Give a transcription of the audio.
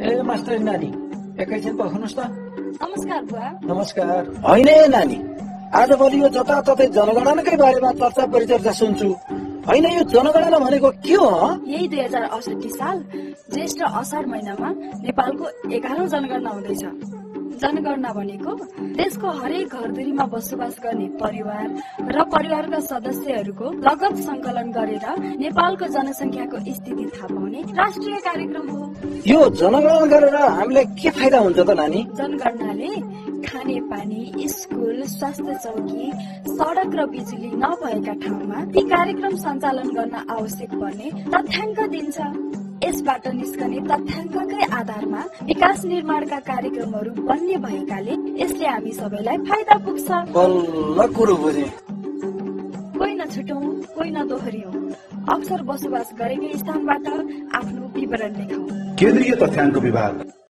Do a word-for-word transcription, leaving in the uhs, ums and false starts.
ए master नानी एकैछिन पर्खनुस् त। नमस्कार बुवा। नमस्कार। होइन ए नानी, आजभोलि यो जताततै जनगणनाकै बारेमा चर्चा परिचर्चा सुन्छु। होइन यो जनगणना भनेको के हो? यही दुई हजार अठसट्ठी साल ज्येष्ठ असार महिनामा नेपालको एघारौं जनगणना हुँदैछ। जनगणना भनेको देशको हरेक घरधुरीमा बसोबास गर्ने परिवार र परिवारका सदस्यहरूको लगत संकलन गरेर नेपालको जनसंख्याको स्थिति थाहा पाउने राष्ट्रिय कार्यक्रम हो। यो जनगणना गरेर हामीलाई के फाइदा हुन्छ त नानी? जनगणनाले खाने पानी, स्कुल, स्वास्थ्य चौकी, सड़क र बिजुली नभएका ठाउँमा ती कार्यक्रम सञ्चालन गर्न आवश्यक पर्ने तथ्याङ्क दिन्छ। यसबाट निस्कने तथ्याङ्ककै आधारमा विकास निर्माणका कार्यक्रमहरू बन्ने भएकाले यसले हामी सबैलाई फाइदा पुग्छ। बल्ल कुरो बुझे। कोही नछुटौं, कोही नदोहोरियौं, अक्सर बसोबास गरेकै स्थानबाट आफ्नो विवरण लेखौं। केन्द्रीय तथ्याङ्क विभाग।